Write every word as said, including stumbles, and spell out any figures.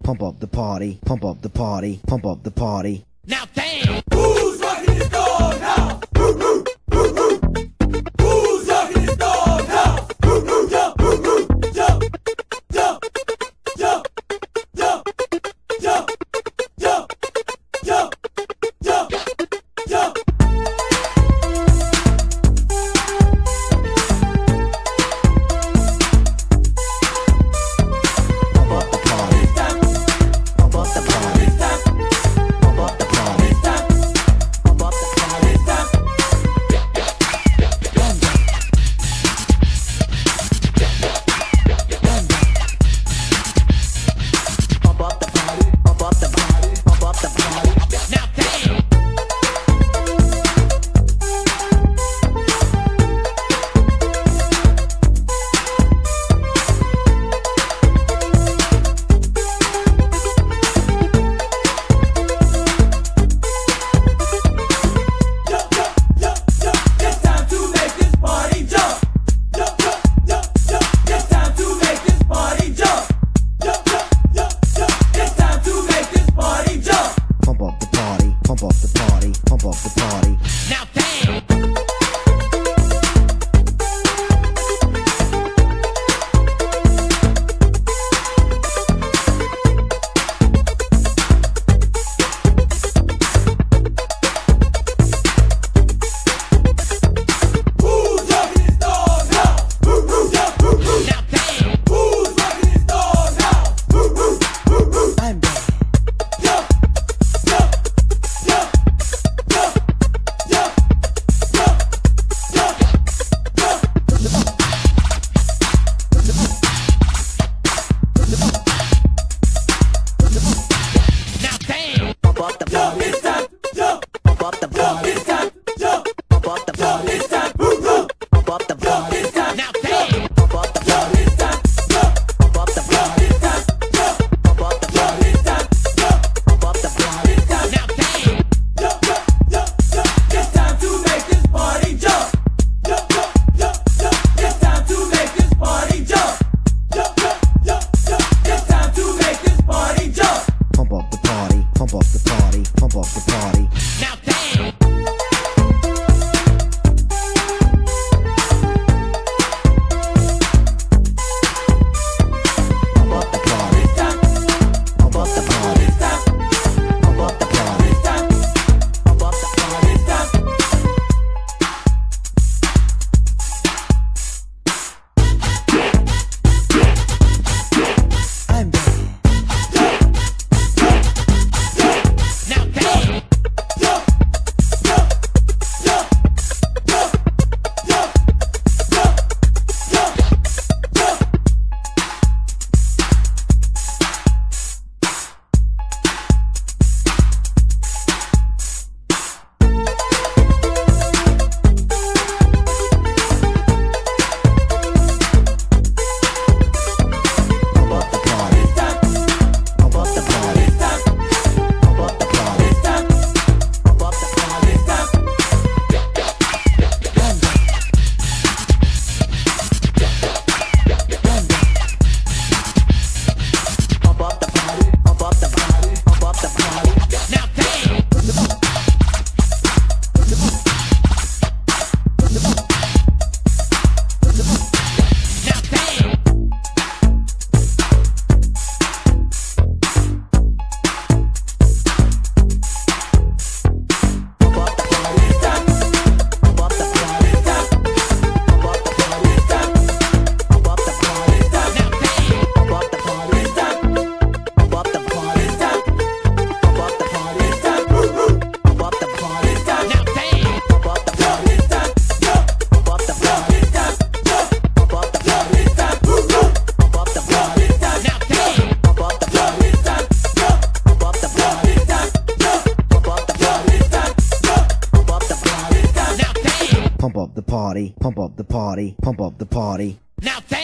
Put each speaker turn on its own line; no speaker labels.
pump up the party, pump up the party, pump up the party.
Now damn!
Who's rocking this doghouse? Woo, woo, woo, woo. Who's rocking this doghouse? Woo, woo, jump, woo, woo, jump, jump, jump, jump, jump, jump, jump, jump, jump.
Pump up the party, pump up the party.
Now damn!
Who's rocking this doghouse? Woo, woo, jump, woo, woo.
Now damn!
Who's rocking this doghouse? Woo, woo, woo, woo.
I'm back.
Jump, jump, jump, jump, jump, jump, jump, jump.
Now damn!
Pump up the
Jump,
party,
it's time, jump,
pump up the
jump,
party,
it's time, jump,
pump up the
jump,
party,
it's time, woo, woo.
pump up the
Jump,
party,
it's time,
Now damn!
pump up the
jump,
party,
it's time, jump,
pump up the
jump,
party,
it's time, jump,
pump up the
jump,
party,
it's time, jump,
pump up the party.
it's time,
Now damn!
jump, jump, jump, jump. It's time to make this party jump. Jump, jump, jump, jump. It's time to make this party jump. Jump, jump, jump, jump. It's time to make this party jump.
Pump up the party, pump up the party, pump up the party.
Now damn!
Pump up the party,
It's time,
pump up the party,
it's time,
pump up the party,
it's time,
pump up the party.
it's time.
I'm back.
Now damn!
Jump, jump, jump, jump, jump, jump, jump, jump.
Pump up the party,
It's time,
pump up the party,
it's time,
pump up the party,
it's time,
pump up the party.
it's time.
I'm back. I'm back. Pump up the party, pump up the party, pump up the party.
Now damn! Now damn!
Pump up the party,
It's time,
pump up the party,
it's time,
pump up the party,
it's time,
pump up the party,
it's time,
Now damn!
pump up the party,
it's time,
pump up the party,
it's time,
pump up the party,
it's time. Woo, woo.
pump up the party,
It's time,
Now damn!
pump up the
jump,
party,
it's time, jump,
pump up the
jump,
party,
it's time, jump,
pump up the
jump,
party,
it's time. Woo, woo.
pump up the
Jump,
party,
it's time,
Now damn!
pump up the
jump,
party,
it's time, jump,
pump up the
jump,
party,
it's time, jump,
pump up the
jump,
party,
it's time, jump,
pump up the party.
it's time.
Now damn!
Pump up the party, pump up the party, pump up the party.
Now damn!